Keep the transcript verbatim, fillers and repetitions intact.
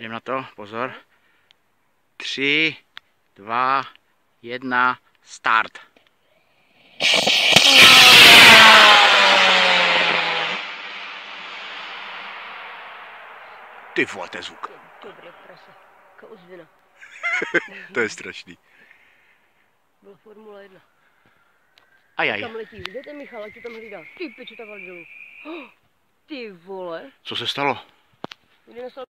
Jdem na to, pozor. Tři, dva, jedna, start. Ty vole, to je zvuk. Dobrý prase. Ozvěna. To je strašný. Byla Formule jedna. Ajaj. Tam letí, jdete Michal, ať to tam hlídá. Ty piče, ta validolu. Oh, ty vole. Co se stalo? Jde